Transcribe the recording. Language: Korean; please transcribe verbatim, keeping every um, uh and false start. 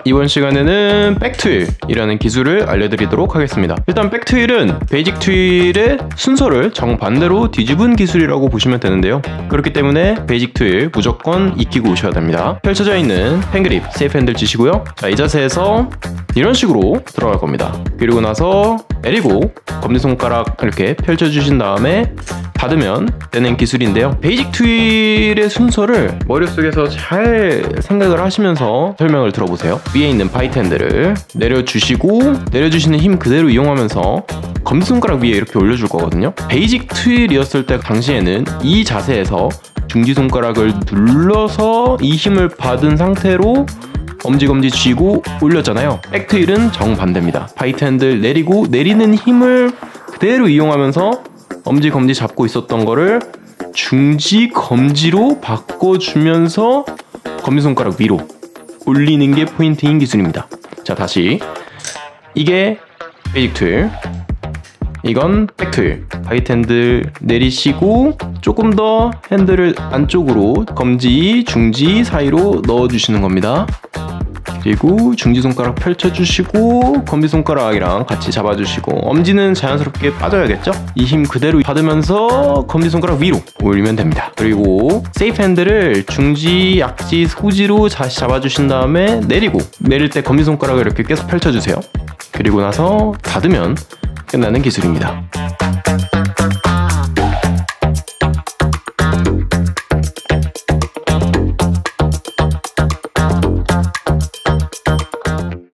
이번 시간에는 백트윌이라는 기술을 알려드리도록 하겠습니다. 일단 백트윌은 베이직 트윌의 순서를 정반대로 뒤집은 기술이라고 보시면 되는데요. 그렇기 때문에 베이직 트윌 무조건 익히고 오셔야 됩니다. 펼쳐져 있는 펜그립 세이프 핸들 쥐시고요. 자, 이 자세에서 이런 식으로 들어갈 겁니다. 그리고 나서 내리고 검지손가락 이렇게 펼쳐주신 다음에 닫으면 되는 기술인데요. 베이직 트윌의 순서를 머릿속에서 잘 생각을 하시면서 설명을 들어보세요. 위에 있는 바이트 핸들을 내려주시고 내려주시는 힘 그대로 이용하면서 검지손가락 위에 이렇게 올려줄 거거든요. 베이직 트윌이었을 때 당시에는 이 자세에서 중지손가락을 눌러서 이 힘을 받은 상태로 엄지검지 쥐고 올렸잖아요. 백트윌은 정반대입니다. 바이트 핸들 내리고 내리는 힘을 그대로 이용하면서 엄지 검지 잡고 있었던 거를 중지 검지로 바꿔주면서 검지손가락 위로 올리는 게 포인트인 기술입니다. 자, 다시 이게 베이직 트윌, 이건 백트윌. 바이트 핸들 내리시고 조금 더 핸들을 안쪽으로 검지, 중지 사이로 넣어주시는 겁니다. 그리고 중지손가락 펼쳐주시고 검지손가락이랑 같이 잡아주시고 엄지는 자연스럽게 빠져야겠죠? 이 힘 그대로 받으면서 검지손가락 위로 올리면 됩니다. 그리고 세이프 핸들을 중지, 약지, 소지로 다시 잡아주신 다음에 내리고 내릴 때 검지손가락을 이렇게 계속 펼쳐주세요. 그리고 나서 닫으면 끝나는 기술입니다.